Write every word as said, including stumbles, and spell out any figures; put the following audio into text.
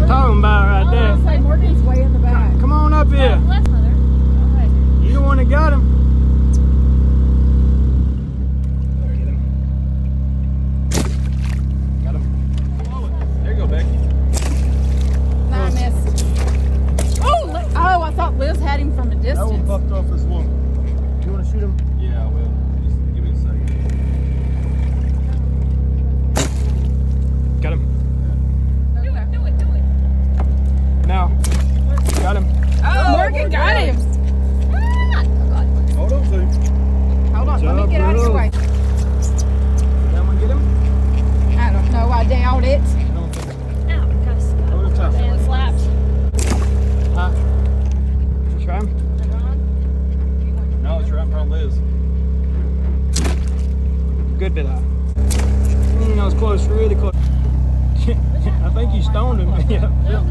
talking about right there. Oh, say Morgan's way in the back. Come on up here. Bless mother. Okay. You the one that got him. Got him. There you go, Becky. Nah, I missed. Oh, oh, I thought Liz had him from a distance. That one buffed off as one. You want to shoot him? Yeah, I will. Just give me a second. Got him. Do it, do it, do it. Now. Got him. Oh, Morgan got him. Ah! Oh, God. Hold on, Zeke. Hold on, Good let me job, get out of your girl. way. Did that one get him? I don't know, I doubt it. I don't think. Ow, got a slap. Hold it tight. And slapped. Huh? Did you try him? No, it's right in front of Liz. Good bit out. Mm, that was close, really close. I think you stoned him. Yeah. No,